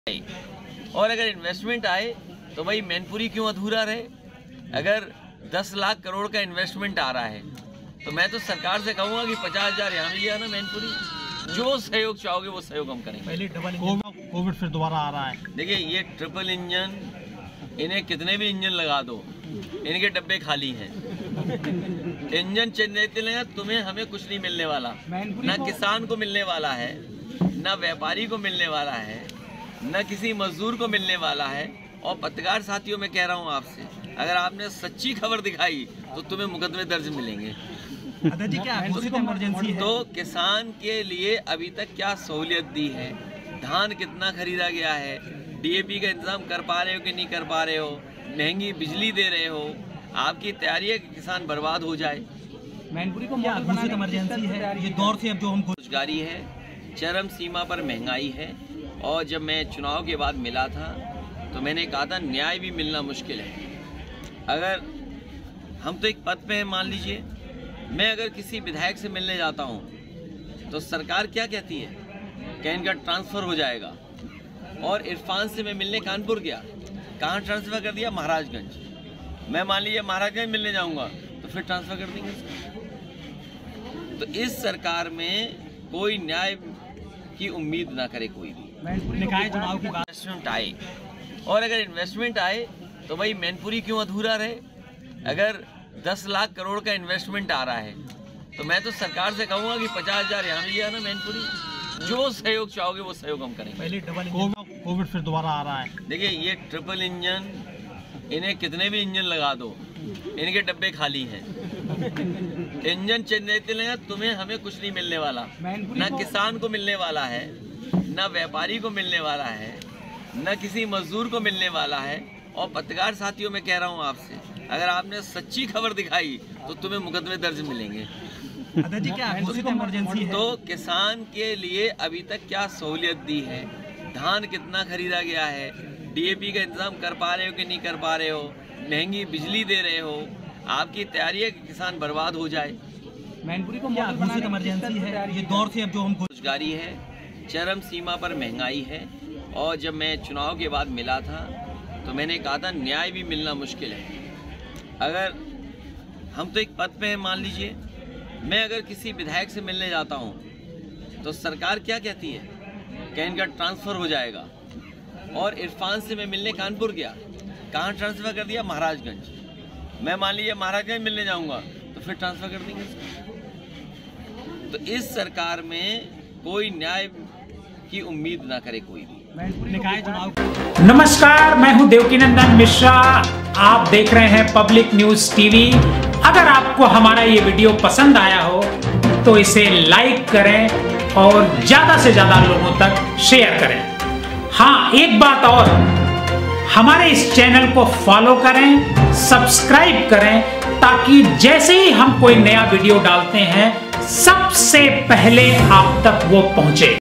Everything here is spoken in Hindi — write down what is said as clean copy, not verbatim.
और अगर इन्वेस्टमेंट आए तो भाई मैनपुरी क्यों अधूरा रहे। अगर 10 लाख करोड़ का इन्वेस्टमेंट आ रहा है तो मैं तो सरकार से कहूँगा कि 50,000 यहाँ मिल ना मैनपुरी। जो सहयोग चाहोगे वो सहयोग हम करेंगे। पहले डबल कोविड फिर दोबारा आ रहा है। देखिए ये ट्रिपल इंजन, इन्हें कितने भी इंजन लगा दो, इनके डब्बे खाली हैं। इंजन चलते रहेगा, तुम्हें हमें कुछ नहीं मिलने वाला, ना किसान को मिलने वाला है, ना व्यापारी को मिलने वाला है, न किसी मजदूर को मिलने वाला है। और पत्रकार साथियों मैं कह रहा हूँ आपसे, अगर आपने सच्ची खबर दिखाई तो तुम्हें मुकदमे दर्ज मिलेंगे। जी क्या इमरजेंसी है? तो किसान के लिए अभी तक क्या सहूलियत दी है, धान कितना खरीदा गया है, डीएपी का इंतजाम कर पा रहे हो कि नहीं कर पा रहे हो, महंगी बिजली दे रहे हो, आपकी तैयारी है कि किसान बर्बाद हो जाए। मैनपुरी को क्या घोषित इमरजेंसी है? ये दौर से अब जो हम बेरोजगारी है, चरम सीमा पर महंगाई है। और जब मैं चुनाव के बाद मिला था तो मैंने कहा था न्याय भी मिलना मुश्किल है। अगर हम तो एक पद पे हैं, मान लीजिए मैं अगर किसी विधायक से मिलने जाता हूँ तो सरकार क्या कहती है कि इनका ट्रांसफ़र हो जाएगा। और इरफान से मैं मिलने कानपुर गया, कहाँ ट्रांसफ़र कर दिया? महाराजगंज। मैं मान लीजिए महाराजगंज मिलने जाऊँगा तो फिर ट्रांसफ़र कर देंगे। तो इस सरकार में कोई न्याय की उम्मीद ना करे कोई भी। निकाय चुनाव की बात इन्वेस्टमेंट आए और अगर इन्वेस्टमेंट आए तो भाई मैनपुरी क्यों अधूरा रहे। अगर 10 लाख करोड़ का इन्वेस्टमेंट आ रहा है तो मैं तो सरकार से कहूँगा कि 50,000 यहाँ मिल ना मैनपुरी। जो सहयोग चाहोगे वो सहयोग हम करेंगे। पहले डबल कोविड फिर दोबारा आ रहा है। देखिए ये ट्रिपल इंजन, इन्हें कितने भी इंजन लगा दो, इनके डब्बे खाली हैं। इंजन चलते रहेगा, तुम्हें हमें कुछ नहीं मिलने वाला, ना किसान को मिलने वाला है, ना व्यापारी को मिलने वाला है, न किसी मजदूर को मिलने वाला है। और पत्रकार साथियों मैं कह रहा हूँ आपसे, अगर आपने सच्ची खबर दिखाई तो तुम्हें मुकदमे दर्ज मिलेंगे। जी क्या इमरजेंसी है? तो किसान के लिए अभी तक क्या सहूलियत दी है, धान कितना खरीदा गया है, डीएपी का इंतजाम कर पा रहे हो कि नहीं कर पा रहे हो, महंगी बिजली दे रहे हो, आपकी तैयारी है कि किसान बर्बाद हो जाए। मैनपुरी को क्या घोषित इमरजेंसी है? ये दौर से अब जो हम बेरोजगारी है, चरम सीमा पर महंगाई है। और जब मैं चुनाव के बाद मिला था तो मैंने कहा था न्याय भी मिलना मुश्किल है। अगर हम तो एक पद पे हैं, मान लीजिए मैं अगर किसी विधायक से मिलने जाता हूँ तो सरकार क्या कहती है कि इनका ट्रांसफ़र हो जाएगा। और इरफान से मैं मिलने कानपुर गया, कहाँ ट्रांसफ़र कर दिया? महाराजगंज। मैं मान लीजिए महाराजगंज मिलने जाऊँगा तो फिर ट्रांसफ़र कर देंगे। तो इस सरकार में कोई न्याय की उम्मीद ना करे कोई भी। निकाय चुनाव। नमस्कार, मैं हूं देवकीनंदन मिश्रा। आप देख रहे हैं पब्लिक न्यूज टीवी। अगर आपको हमारा ये वीडियो पसंद आया हो तो इसे लाइक करें और ज्यादा से ज्यादा लोगों तक शेयर करें। हाँ, एक बात और, हमारे इस चैनल को फॉलो करें, सब्सक्राइब करें, ताकि जैसे ही हम कोई नया वीडियो डालते हैं सबसे पहले आप तक वो पहुंचे।